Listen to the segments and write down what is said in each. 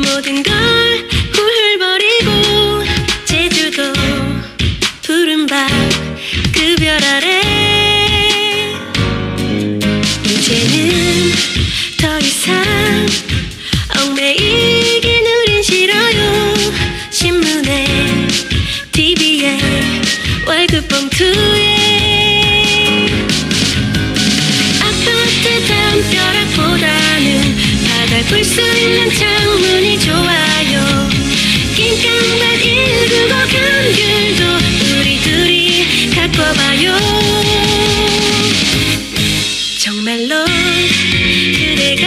모든 걸 훌훌 버리고 제주도 푸른 밤 그 별 아래 이제는 더 이상 얽매이긴 우린 싫어요. 신문에 TV에 월급 봉투에 아파트 담벼락보다는 바다 볼 수 있는 창문이 좋아요. 낑깡만 199 감귤도 우리 둘이 갖고 와봐요. 정말로 그대가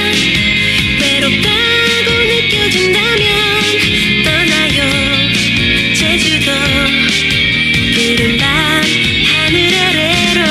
외롭다고 느껴진다면 떠나요. 제주도 푸른 밤 하늘 아래로.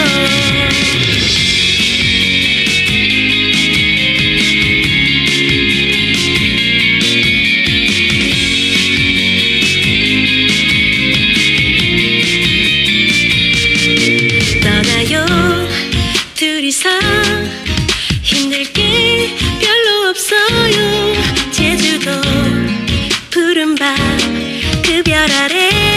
떠나요. 둘이서 힘들 게 별로 없어요. 제주도 푸른 밤 그 별 아래